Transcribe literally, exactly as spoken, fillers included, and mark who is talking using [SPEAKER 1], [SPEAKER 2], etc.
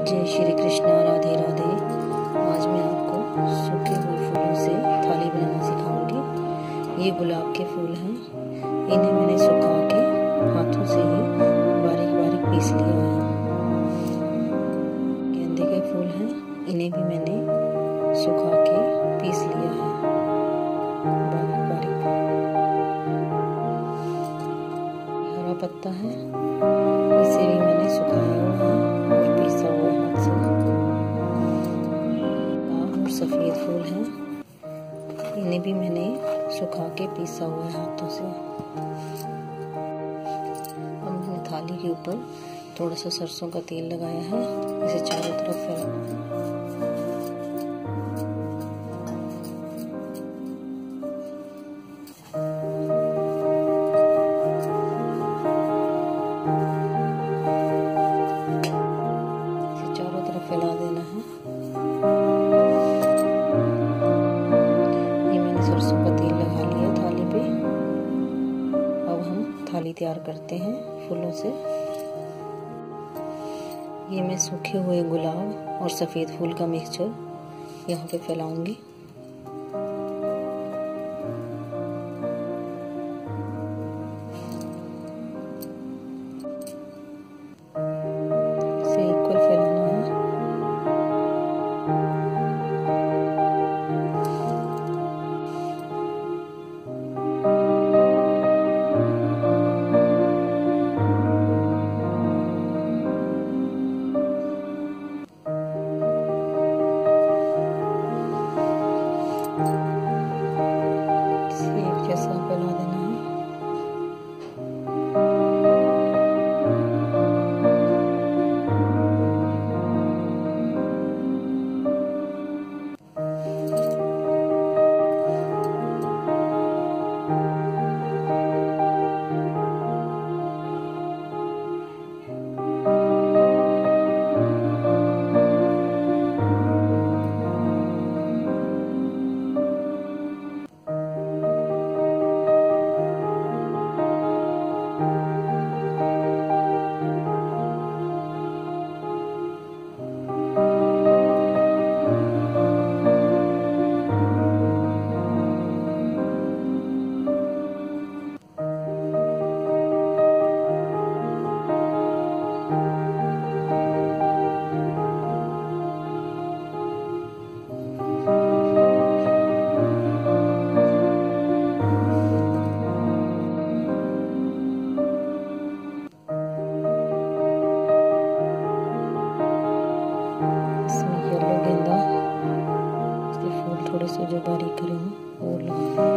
[SPEAKER 1] जय श्री कृष्णा, राधे राधे। आज मैं आपको सूखे हुए फूलों से थाली बनाना सिखाऊंगी। ये गुलाब के फूल हैं, इन्हें मैंने सुखा के हाथों से ही बारीक बारीक पीस लिया है। गेंदे के फूल हैं, इन्हें भी मैंने सुखा के पीस लिया है बारीक बारीक। हरा पत्ता है, इसे भी मैंने सुखाया हुआ है और पीसा हुआ हाथ से। लाल और सफेद फूल हैं, इन्हें भी मैंने सुखा के पीसा हुआ है हाथों से। अब मैंने थाली के ऊपर थोड़ा सा सरसों का तेल लगाया है, इसे चारों तरफ फैलाना है। फैला देना है। ये मैंने सरसों का तेल लगा लिया थाली पे। अब हम थाली तैयार करते हैं फूलों से। ये मैं सूखे हुए गुलाब और सफेद फूल का मिक्सचर यहाँ पे फैलाऊंगी। इसे इक्वल फैलाना है। जैसा फैला देना है। थोड़े से जो बारीक करे हूँ वो लगाऊंगी।